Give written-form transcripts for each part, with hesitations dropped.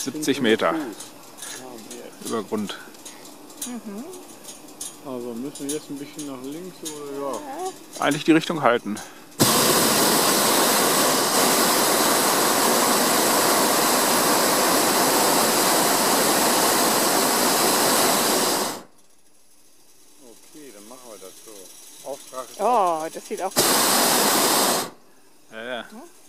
70 Meter über Grund. Also müssen wir jetzt ein bisschen nach links oder ja? Eigentlich die Richtung halten. Okay, dann machen wir das so. Auftrag ist Oh, das sieht auch gut aus. Ja.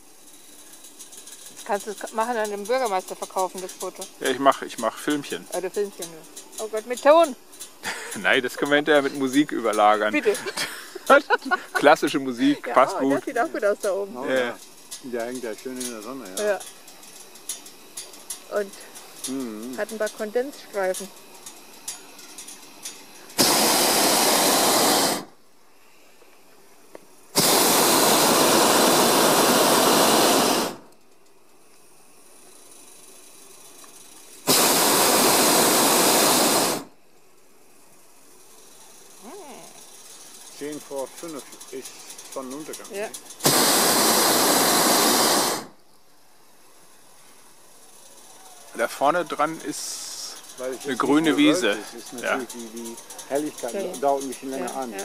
Das kannst du machen, an dem Bürgermeister verkaufen, das Foto. Ja, ich mach Filmchen. Oder Filmchen. Oh Gott, mit Ton. Nein, das können wir hinterher mit Musik überlagern. Bitte. Klassische Musik, Ja, passt oh, gut. das sieht auch gut aus da oben. Oh, Ja. ja. Der hängt ja schön in der Sonne, ja. Ja. Und hat ein paar Kondensstreifen. Vor 5 ist Sonnenuntergang. Ja. Da vorne dran ist Weil es eine ist grüne nicht nur Wiese. Wölfe, es ist natürlich die Helligkeit Ja. dauert ein bisschen länger Ja, an. ja. Ja.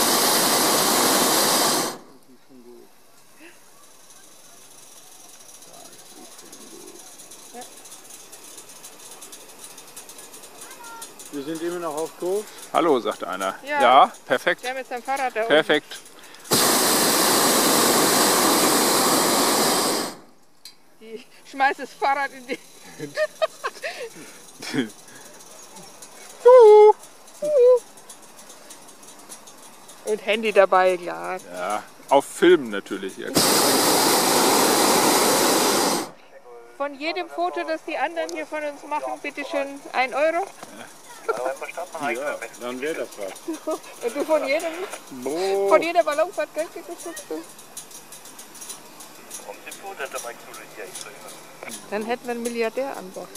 Wir sind immer noch auf Kurs. Hallo, sagt einer. Ja. Ja, perfekt. Der mit seinem Fahrrad da oben. Perfekt. Die schmeißt das Fahrrad in die... Und Handy dabei, klar. Ja, auf Film natürlich. Ja. Von jedem Foto, das die anderen hier von uns machen, bitte schön 1 Euro. Ja, dann wäre das was. Und du von jedem, Boah. von jeder Ballonfahrt Geld gekriegt hast. Dann hätten wir einen Milliardär an Bord.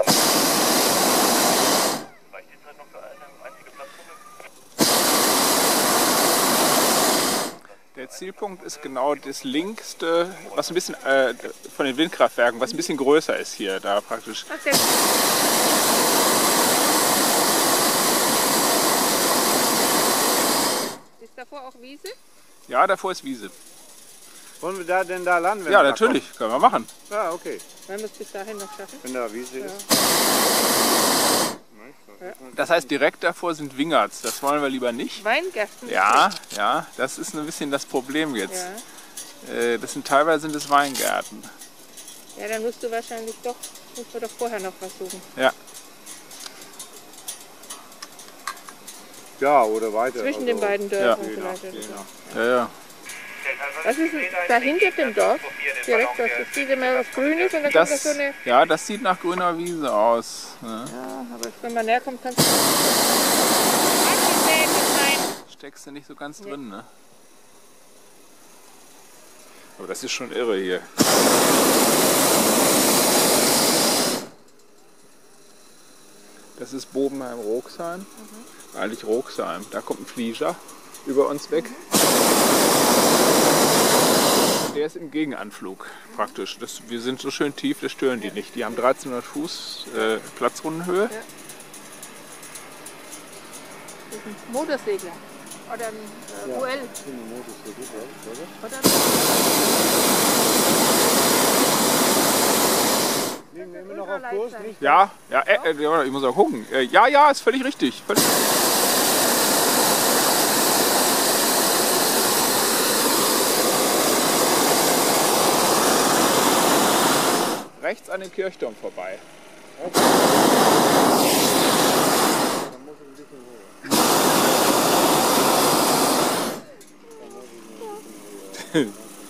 Der Zielpunkt ist genau das linkste, was ein bisschen von den Windkraftwerken, was ein bisschen größer ist hier, da praktisch. Ach, der ist davor auch Wiese? Ja, davor ist Wiese. Wollen wir da denn da landen? wenn Ja, wir da natürlich, können wir machen. kommen? Ja, okay. Wollen wir es bis dahin noch schaffen? Wenn da Wiese ist. Das heißt, direkt davor sind Wingerts. Das wollen wir lieber nicht. Weingärten? Ja, ja, das ist ein bisschen das Problem jetzt. Ja. Das sind teilweise sind es Weingärten. Ja, dann musst du wahrscheinlich doch, musst du doch vorher noch was suchen. Ja, Ja, oder weiter. Zwischen also, den beiden Dörfern vielleicht. oder so. ja, ja. Was ist denn da hinter dem Dorf? Direkt, das sieht immer was Grünes und dann kommt da so eine... Ja, das sieht nach grüner Wiese aus. Ne? Ja, aber wenn man näher kommt, kannst du... Steckst du nicht so ganz drin, ne? Aber das ist schon irre hier. Das ist Bobenheim-Roxheim. Eigentlich Roxheim. Da kommt ein Flieger über uns weg. Der ist im Gegenanflug praktisch. Wir sind so schön tief, das stören die nicht. Die haben 1300 Fuß Platzrundenhöhe. Das ist ein Motorsegler. Oder ein UL. Oder Liegen wir immer noch auf Kurs? Nicht? Ja, ja, ich muss auch gucken. Ja, ja, ist völlig richtig. Völlig rechts an dem Kirchturm vorbei. Dann muss ich ein bisschen höher.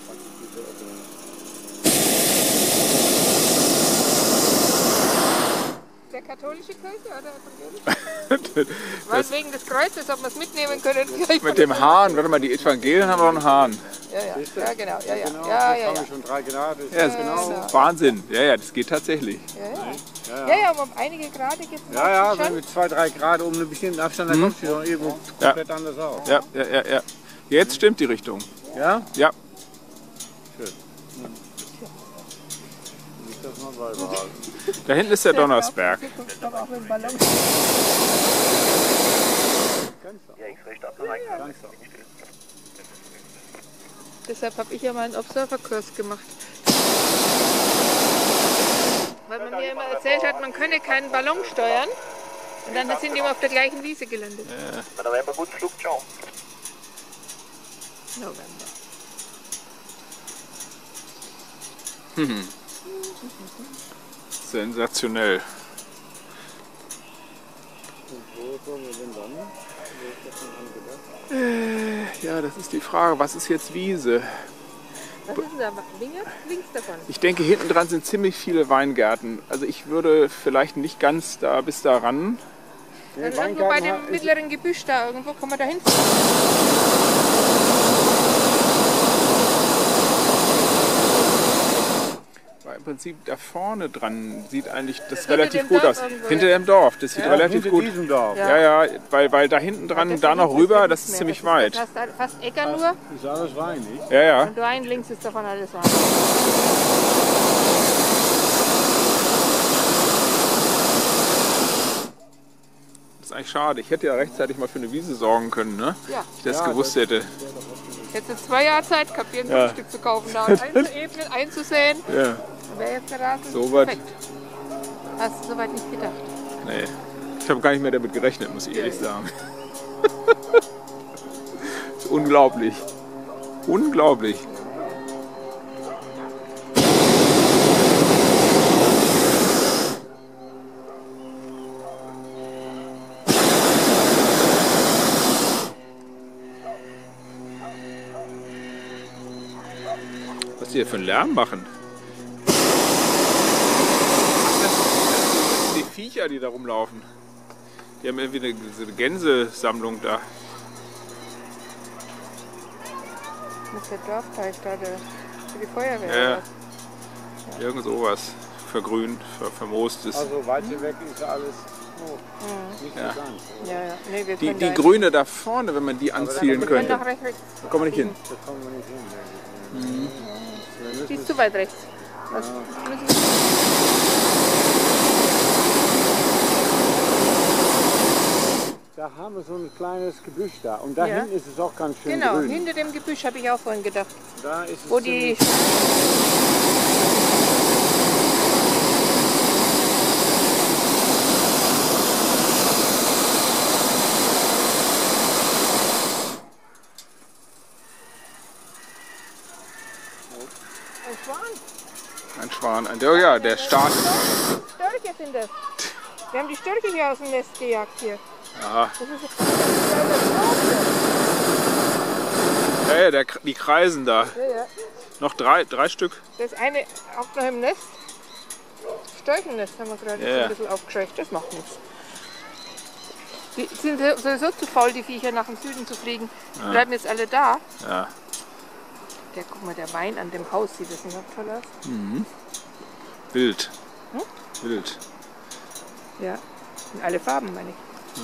der katholische Kirche oder evangelisch? Weil wegen des Kreuzes, ob wir es mitnehmen können. Mit dem Hahn, warte mal, die Evangelien haben doch einen Hahn. Ja, ja, ja, genau. Ja, ja. Genau, Ja, jetzt ja, haben ja. wir schon 3 Grad. Ist Ja, das genau. Wahnsinn. Ja, ja, das geht tatsächlich. Ja, ja, aber um einige Grade geht es Ja, ja, schon. wenn wir 2, 3 Grad um einen bestimmten Abstand, dann kommt sie schon irgendwo komplett anders aus. Ja, ja, ja, ja. Jetzt stimmt die Richtung. Ja? Ja. Schön. das mal beibehalten. Da hinten ist der Donnersberg. Doch auch mit Ballon. Deshalb habe ich ja mal einen Observer-Kurs gemacht. Weil man mir immer erzählt hat, man könne keinen Ballon steuern. Und dann sind die immer auf der gleichen Wiese gelandet. Ja. November, guten Flug, ciao. November. Sensationell. Und wo sollen wir denn dann? Wo ist das denn angedacht? Ja, das ist die Frage. Was ist jetzt Wiese? Was ist denn da? Links davon. Ich denke, hinten dran sind ziemlich viele Weingärten. Also ich würde vielleicht nicht ganz da bis da ran. Dann irgendwo bei dem mittleren Gebüsch da, irgendwo kann man da hinfahren. Weil im Prinzip da vorne dran sieht eigentlich das Hinter relativ dem gut Dorf aus. irgendwo, Hinter ja. dem Dorf, das sieht relativ Hinter gut. diesem Dorf. Ja, ja, weil da hinten dran, da noch rüber, das ist ziemlich weit. Das ist fast Äcker nur. Das ist alles weinig. Ja, ja. Und Wein, links ist davon alles Wein. Das ist eigentlich schade. Ich hätte ja rechtzeitig mal für eine Wiese sorgen können, ne? Ja. Ich das gewusst hätte. Jetzt ist 2 Jahre Zeit gehabt, hier ein Ja. Grundstück zu kaufen, da und einzuebnen, einzusehen. Ja, Wäre jetzt der Rasen So weit. perfekt. Hast du soweit nicht gedacht? nee. Ich habe gar nicht mehr damit gerechnet, muss ich ehrlich sagen. Das ist unglaublich. Unglaublich. Was die hier für einen Lärm machen. Das sind die Viecher, die da rumlaufen. Die haben irgendwie eine Gänsesammlung da. Das ist der Dorfteich da, für die Feuerwehr. Ja, ja. oder was? Irgend sowas. Vergrünt, vermoostes. Also weit hier weg ist alles nicht Ja. so ganz. Ja, ja. Nee, wir Die, können die da Grüne da vorne, wenn man die anzielen wir können könnte. doch rechts. Da kommen wir nicht hin. Da kommen wir nicht hin. denke ich. Die ist zu weit rechts. Was müssen wir Da haben wir so ein kleines Gebüsch da. Und da Ja. hinten ist es auch ganz schön Genau, grün. hinter dem Gebüsch habe ich auch vorhin gedacht. Da ist es Wo die. Ein Schwan. Ein Schwan. Oh ja, der Start. Störche sind das. Wir haben die Störche hier aus dem Nest gejagt hier. Ja, Das ist ja, die kreisen da. ja, ja. Noch drei Stück. Das eine auch noch im Nest. Störchennest haben wir gerade Ja. ein bisschen aufgescheucht. Das macht nichts. Die sind sowieso zu faul, die Viecher nach dem Süden zu fliegen. Die bleiben jetzt alle da. Ja. Guck mal, der Wein an dem Haus sieht das nicht auch toll aus. Wild. Hm? Wild. Ja, in alle Farben meine ich.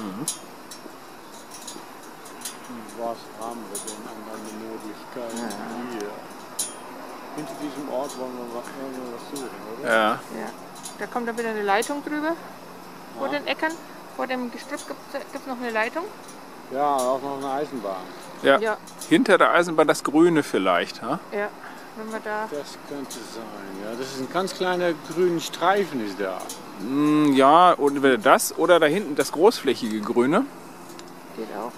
Was haben wir denn an Möglichkeiten hier? Hinter diesem Ort wollen wir was suchen, oder? Ja. Ja. Da kommt dann wieder eine Leitung drüber. Vor den Äckern. Vor dem Gestrüpp gibt es noch eine Leitung. Ja, auch noch eine Eisenbahn. Ja. Ja. Hinter der Eisenbahn das Grüne vielleicht. Ha? Ja, wenn wir da. Das könnte sein, ja. Das ist ein ganz kleiner grüner Streifen ist da. Ja, und entweder das oder da hinten das großflächige Grüne. Geht auch.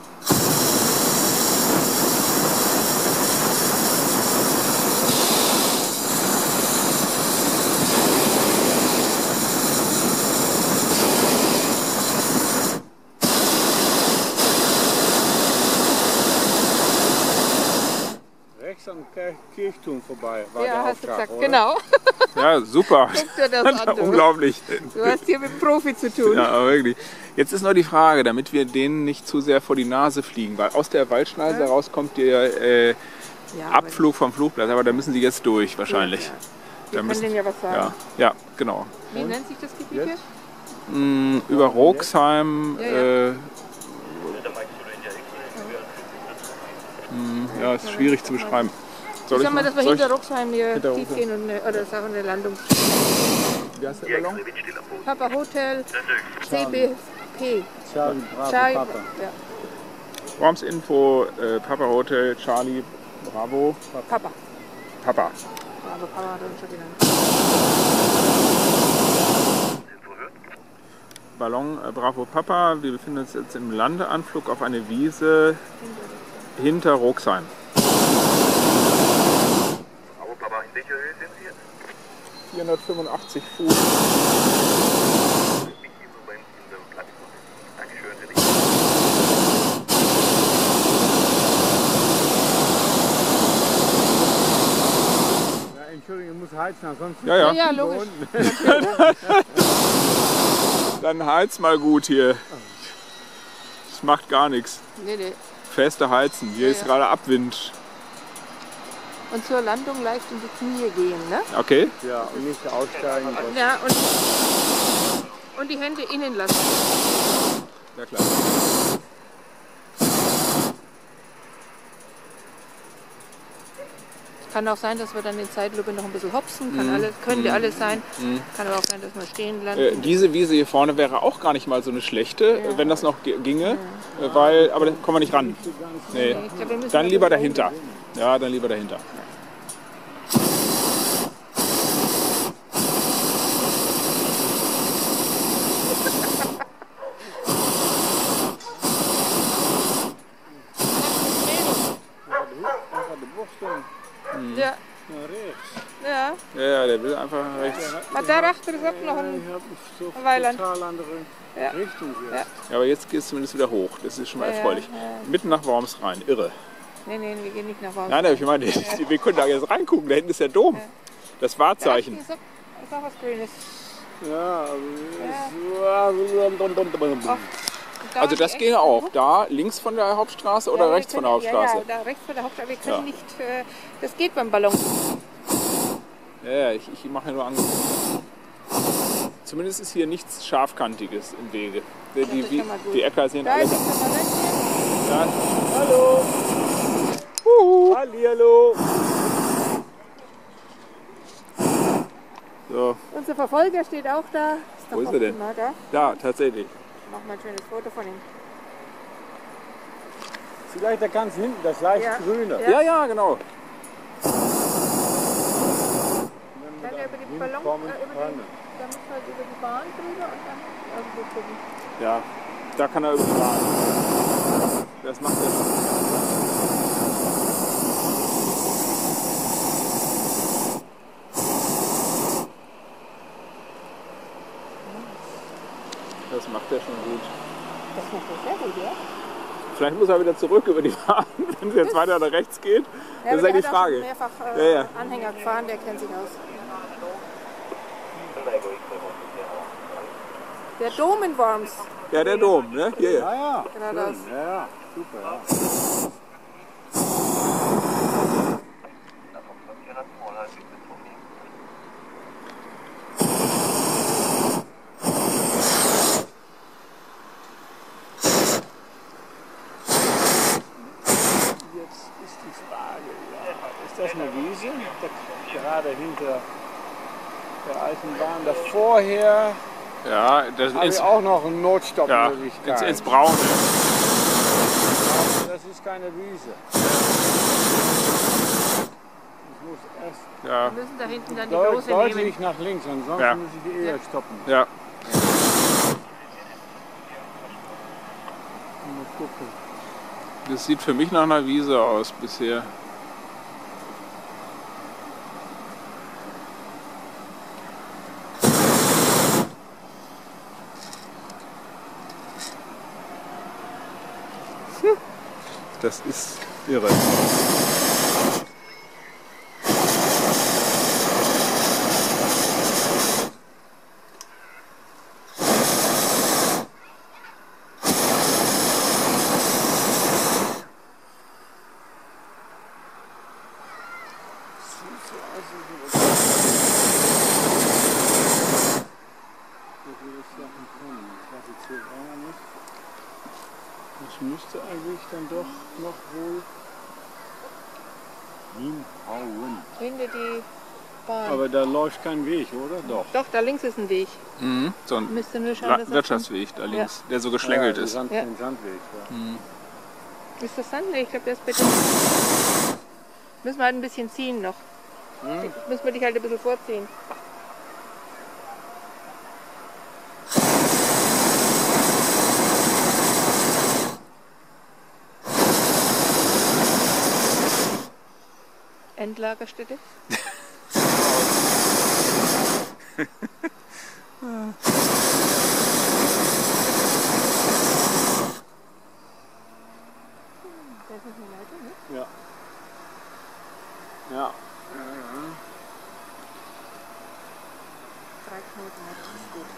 Rechts am Kirchturm vorbei war Ja, der hast du Auftrag, gesagt. oder? Genau. Ja, super. Guck dir das an. Du. Unglaublich. Du hast hier mit Profi zu tun. Ja, aber wirklich. Jetzt ist nur die Frage, damit wir denen nicht zu sehr vor die Nase fliegen, weil aus der Waldschneise raus kommt der Ja, Abflug vom Flugplatz, aber da müssen sie jetzt durch wahrscheinlich. Ja. Da Wir können müssen, denen ja was sagen. ja, genau. Wie nennt sich das Gebiet hier? Über Roxheim, Ja, ja, ist schwierig zu beschreiben. Sag mal, dass wir soll ich- hinter Roxheim hier Hinter tief Roxheim. gehen und oder sagen eine Landung. Wie heißt der Ballon? Papa Hotel, CBP. Charlie Bravo Charlie- Papa. Ja, Worms Info, Papa Hotel, Charlie, Bravo, Papa. Papa. Aber Papa hat uns schon genannt. Ballon Bravo Papa. Wir befinden uns jetzt im Landeanflug auf eine Wiese hinter Roxheim. Bravo, Papa, in welcher Höhe sind Sie jetzt? 485 Fuß. Nicht hier so beim Platz. Dankeschön, Herr Licht. Ja, Entschuldigung, ich muss heizen, ansonsten Ja, ja. Ja, logisch. Dann heiz mal gut hier. Das macht gar nichts. Nee, nee. Feste Heizen. Hier Ja, ist ja. gerade Abwind. Und zur Landung leicht in die Knie gehen, ne? Okay. Ja, und nicht aussteigen. Ja, und die Hände innen lassen. Ja klar. Kann auch sein, dass wir dann in Zeitlupe noch ein bisschen hopsen. Könnte alles sein. Kann aber auch sein, dass wir stehen landen. Diese Wiese hier vorne wäre auch gar nicht mal so eine schlechte, wenn das noch ginge. Weil, aber da kommen wir nicht ran. Nee. Ich glaub, wir müssen Dann mal lieber so dahinter. Ja, dann lieber dahinter. Ja, ja. Ja, der will einfach rechts. Maar daarachter is ook nog een Ich habe so Weiland. total andere Ja. Richtung hier. Ja. Ja, aber jetzt geht es zumindest wieder hoch. Das ist schon mal Ja, erfreulich. ja. Mitten nach Worms rein. Irre. Nee, nee, wir gehen nicht nach Hause. Nein, ich meine, wir können da jetzt reingucken. Da hinten ist der Dom. Das Wahrzeichen. Ist auch was Grünes. Ja, Da Also ist das echt ginge auch. hoch. Da links von der Hauptstraße oder Ja, wir rechts von der können- Hauptstraße? Ja, da rechts von der Hauptstraße. Wir können Ja. nicht, das geht beim Ballon. Ja, ich mache ja nur Angebote. Zumindest ist hier nichts Scharfkantiges im Wege. Die, ist schon mal gut. die Äcker sind Da alle... ist das Ballon. Ja, hallo. Hallihallo. so, Unser Verfolger steht auch da. Wo ist er denn? Na, da. da, tatsächlich. Mach mal ein schönes Foto von ihm. Vielleicht da ganz hinten, das leicht Ja. grüne. Ja. Ja, ja, genau. Dann über die Ballon, kommen dann muss halt über die Bahn drüber und dann irgendwo gucken. Ja, da kann er überfahren. Das macht er schon. Das macht er schon gut. Das macht er sehr gut, ja? Vielleicht muss er wieder zurück über die Bahn, wenn es jetzt weiter nach rechts geht. Das ist ja die der hat auch schon Frage. mehrfach Ja. Anhänger gefahren, der kennt sich aus. Der Dom in Worms. Ja, der Dom, ne? Hier. Ja, ja. Genau das. Ja, ja. Super, ja. Jetzt ist die Frage, ja, ist das eine Wiese? Gerade hinter der alten Bahn. Da vorher Ja, das habe ich ist auch noch eine ja, Notstoppmöglichkeit. ins Braune. Das ist keine Wiese. Ich muss erst Ja, Wir müssen da hinten dann die große nehmen. deutlich nach links, ansonsten Ja. muss ich eher stoppen. ja. Mal gucken. Das sieht für mich nach einer Wiese aus bisher. Das ist irre. Das müsste eigentlich dann doch noch wohl hinhauen. Finde die Bahn. Aber da läuft kein Weg, oder? Doch. Doch, da links ist ein Weg. Mhm. So ein Müsste nur schauen, dass er Wirtschaftsweg da links, der so geschlängelt ist. Ja. Den Sandweg. Ja. Ist das Sand? Nee, ich glaube, der ist bitte. Müssen wir halt ein bisschen ziehen noch. Müssen wir dich halt ein bisschen vorziehen. Endlagerstätte. Da ist noch eine Leitung, ne? Ja. Ja. 3 Knoten, das ist gut.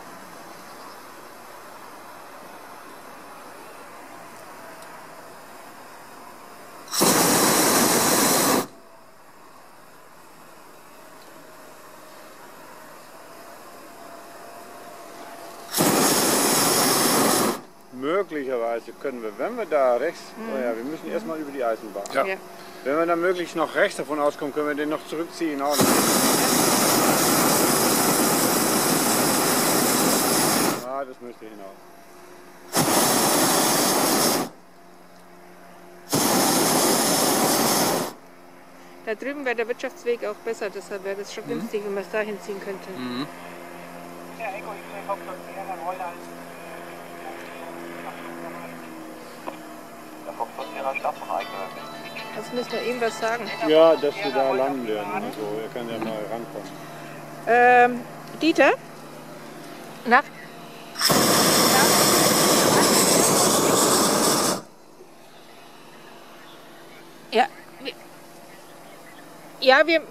Möglicherweise können wir, wenn wir da rechts, oh ja, wir müssen erstmal über die Eisenbahn. Ja. Ja. Wenn wir dann möglichst noch rechts davon auskommen, können wir den noch zurückziehen. Auch noch. Ja, das müsste hinaus. Da drüben wäre der Wirtschaftsweg auch besser, deshalb wäre das schon günstig, wenn wir es da hinziehen könnten. Ja, Echo, ich will Hauptsache Ihrer Rolle als der Hauptsache Ihrer Stadtbereiche. Das müssen wir ihm was sagen. Ja, dass wir da landen werden und so. Er kann ja mal rankommen. Dieter? Nach? Ja. Ja, wir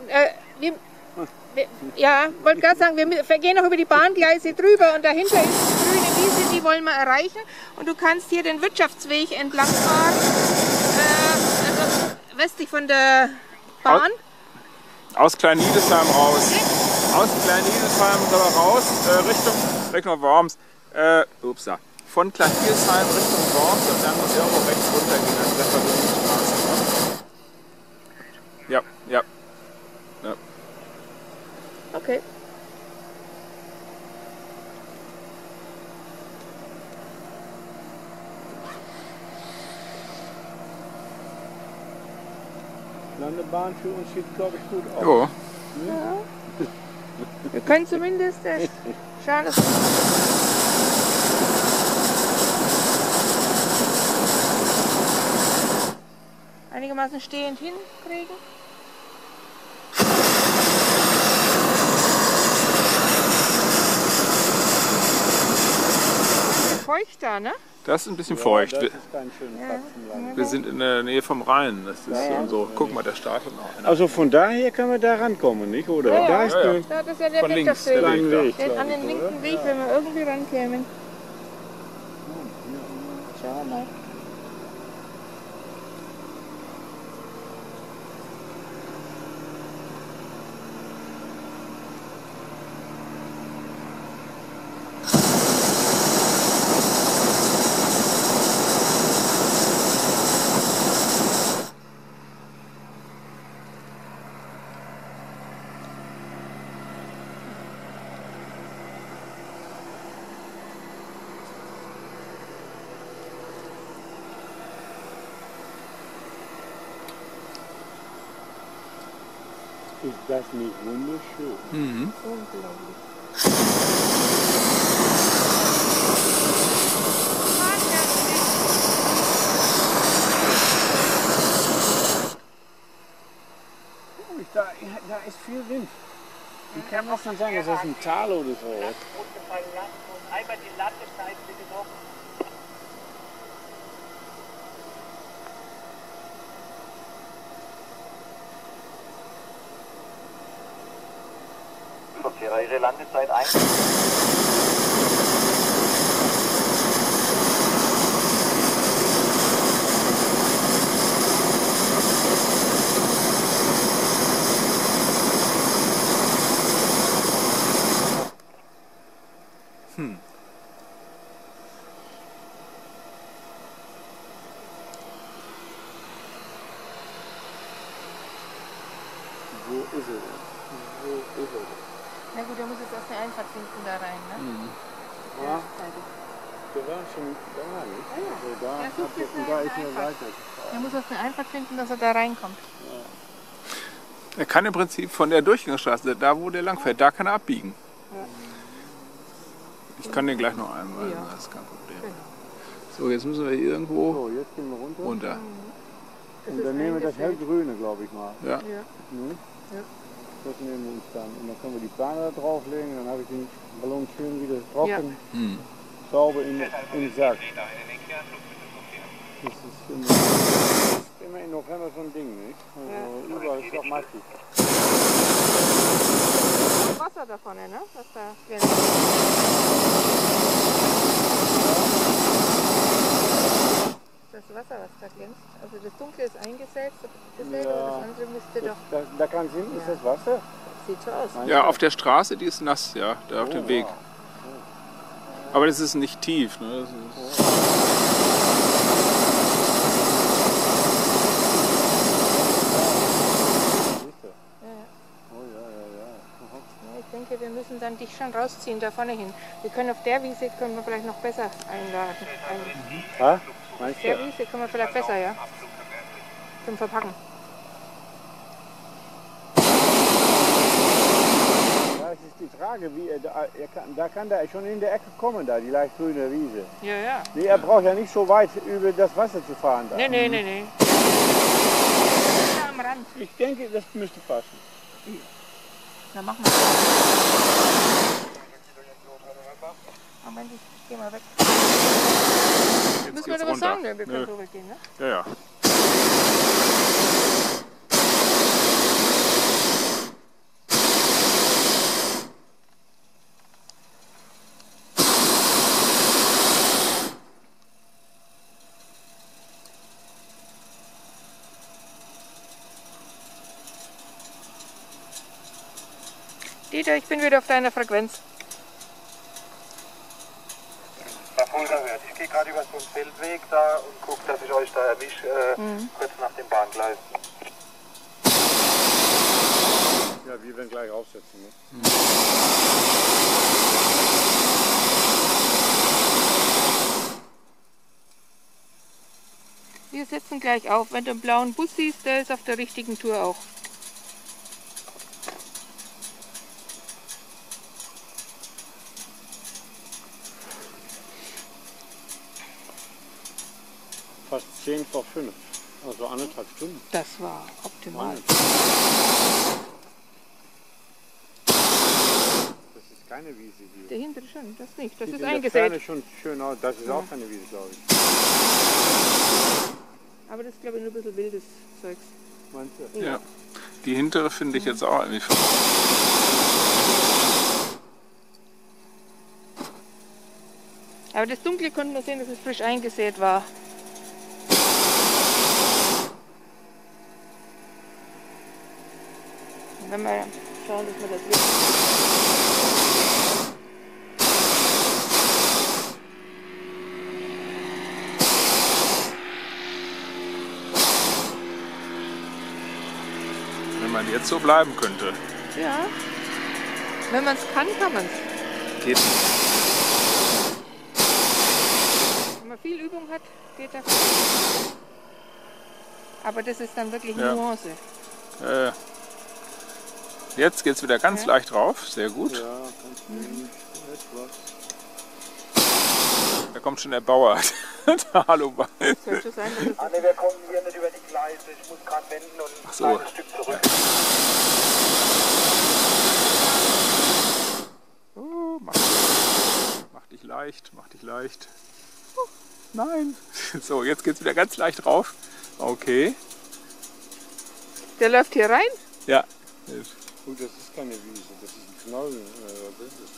ja, wollte gerade sagen, wir gehen noch über die Bahngleise drüber und dahinter ist die grüne Wiese, die wollen wir erreichen. Und du kannst hier den Wirtschaftsweg entlang fahren, also westlich von der Bahn. Aus Klein-Niedesheim raus. Aus Klein-Niedesheim raus, Richtung Worms. Upsa. Von Klein-Niedesheim Richtung Worms und dann muss irgendwo rechts runtergehen, an der Verbindungsstraße. Ja, ja. Ja. Okay. Landebahn für uns sieht, glaube ich, gut aus. Jo. Wir können zumindest schauen, dass einigermaßen stehend hinkriegen. Feucht da, ne? Das ist ein bisschen feucht. Das ist kein schöner Platz zum Landen. Wir sind in der Nähe vom Rhein. Das ist so. Guck mal, der startet noch einer. Also von daher können wir da rankommen, nicht? Oder? Ja, Da ja. ist Ja, ja. der Da, das ist ja der Von links, Wirtschaftsweg. der kleine Weg. Den, glaub an den ich, linken oder? Weg, wenn wir irgendwie rankämen. Schauen wir mal. Ist das nicht wunderschön? Mhm. Unglaublich. Da ist viel Wind. Wie kann man schon sagen, dass das ein Tal oder so ist? Einmal die Landesteine bitte noch. Sortiere Ihre Landezeit ein. Wo ist er denn? Na gut, da muss jetzt erst eine Einfahrt finden da rein, ne? Ja, der war schon da, nicht? Also da, Ja, sucht jetzt und eine da ist eine Einfahrt. Seite. Er muss erst eine Einfahrt finden, dass er da reinkommt. Er kann im Prinzip von der Durchgangsstraße, da wo der lang fährt, da kann er abbiegen. Ich kann den gleich noch einweisen, Ja. das ist kein Problem. So, jetzt müssen wir hier irgendwo So, jetzt gehen wir runter. runter. Und dann nehmen wir das hellgrüne, glaube ich mal. Ja. Ja. Ne? Das nehmen wir uns dann. Und dann können wir die Plane da drauflegen. Dann habe ich den Ballon schön wieder trocken, sauber im Sack. Das ist immer im November so ein Ding, nicht? Also überall ist auch mastig. Wasser da vorne, ne? Was da das Wasser, was da glänzt. Also das Dunkle ist eingesetzt, das andere müsste doch. Da ganz hinten ist das Wasser. Sieht so aus. Ja, auf der Straße, die ist nass, ja, da auf dem Weg. Aber das ist nicht tief, ne? Das ist Ich denke, wir müssen dann dich schon rausziehen, da vorne hin. Wir können auf der Wiese können wir vielleicht noch besser einladen. Ha? Meinst Auf der du? Wiese können wir vielleicht besser, ja? Zum Verpacken. Das ist die Frage, wie da kann der schon in der Ecke kommen, da, die leicht grüne Wiese. Ja, ja. Nee, er braucht ja nicht so weit über das Wasser zu fahren. Da. Nee. Da am Rand. Ich denke, das müsste passen. Na, machen wir. Moment, ich geh mal weg. jetzt Müssen wir geht's da was runter. sagen? Ne? Wir können Nö. drüber gehen, ne? Ja, ja. Dieter, ich bin wieder auf deiner Frequenz. Herr Fulda hört, ich gehe gerade über so einen Feldweg da und gucke, dass ich euch da erwische, kurz nach dem Bahngleis. Ja, wir werden gleich aufsetzen. Ne? Wir setzen gleich auf. Wenn du einen blauen Bus siehst, der ist auf der richtigen Tour auch. Fast 10 vor 5, also 1,5 Stunden. Das war optimal. Das ist keine Wiese hier. Der hintere schon, das nicht. Das Sieht ist in der eingesät. Ferne schon schön aus. Das ist auch keine Wiese, glaube ich. Aber das ist, glaube ich, nur ein bisschen wildes Zeugs. Meinst du? Ja. Die hintere finde ich jetzt auch irgendwie. Aber das Dunkle konnten wir sehen, dass es frisch eingesät war. Und wenn wir schauen, dass wir das Licht. Wenn man jetzt so bleiben könnte. Ja. Wenn man es kann, kann man es. Geht nicht. Wenn man viel Übung hat, geht das. Aber das ist dann wirklich Ja. Nuance. Jetzt geht es wieder ganz leicht rauf. Sehr gut. Ja, ganz wenig. Etwas. Da kommt schon der Bauer. Der Hallo. Soll schon sein, dass es Ah, ne, wir kommen hier nicht über die Gleise. Ich muss gerade wenden und ein so. kleines Stück zurück. Mach dich leicht, mach dich leicht. Nein. So, jetzt geht es wieder ganz leicht rauf. Okay. Der läuft hier rein. Ja. Gut, das ist keine Wiese, das ist ein Knollen. Das ist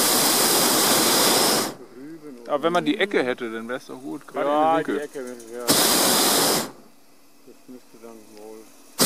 Rüben und Aber wenn man die Ecke hätte, dann wäre es doch gut. Gerade ja, in die der Winkel. Ecke, ja. Das müsste dann wohl.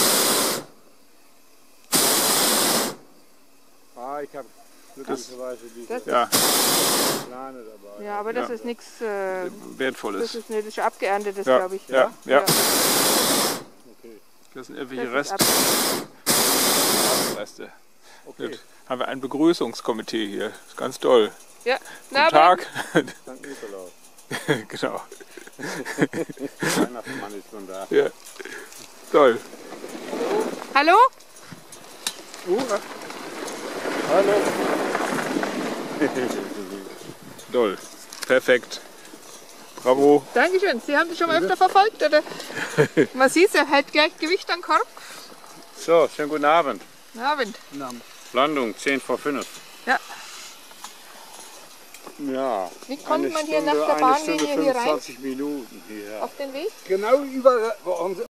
Ah, ich habe glücklicherweise diese Ja, Plane dabei. Ja, aber das Ja. ist nichts. wertvolles. Das ist abgeerntetes, Ja, glaube ich. ja, ja. Okay. Das sind irgendwelche Das ist Reste. Okay. Jetzt haben wir ein Begrüßungskomitee hier. Das ist ganz toll. Ja. Guten Tag. St. Nikolaus. Genau. Weihnachtsmann ist schon da. Ja. Toll. Hallo? Hallo. Toll. Perfekt. Bravo. Dankeschön. Sie haben das schon mal öfter verfolgt, oder? Man sieht, er hält gleich Gewicht am Korb. So, schönen guten Abend. Guten Abend. Landung 10 vor 5. Ja. Ja. Wie kommt man hier nach der Bahnlinie hier rein? 20 Minuten hier. Auf den Weg? Genau über